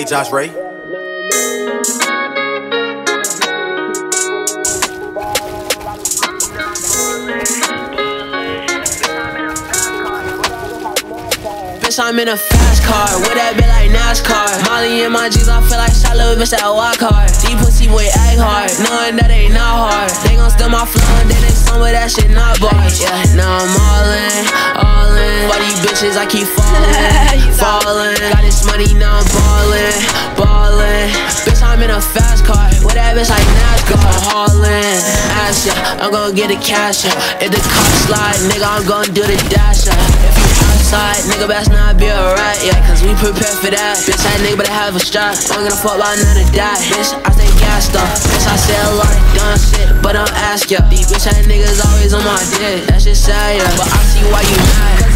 Hey, Josh Ray. I'm in a fast car, with that bit like Nascar. Molly in my jeans, I feel like shot little bitch that walk hard. Deep pussy boy act hard, knowing that ain't not hard. They gon' steal my flow and then they some of that shit not bars. Yeah, now I'm all in. For these bitches I keep falling. Got this money now I'm ballin'. Bitch I'm in a fast car, with that bitch like Nascar. Haulin', ass yeah, I'm gon' get the cash yeah. If the car slide, nigga I'm gon' do the dash yeah. If you outside, nigga best not be alright, yeah, cause we prepared for that. Bitch, that nigga better have a strap. I'm gonna fuck about none of that. Bitch, I stay gassed up. Bitch, I say a lot of dumb shit, but don't ask ya. These bitch, that niggas always on my dick. That shit sad, yeah, but I see why you mad.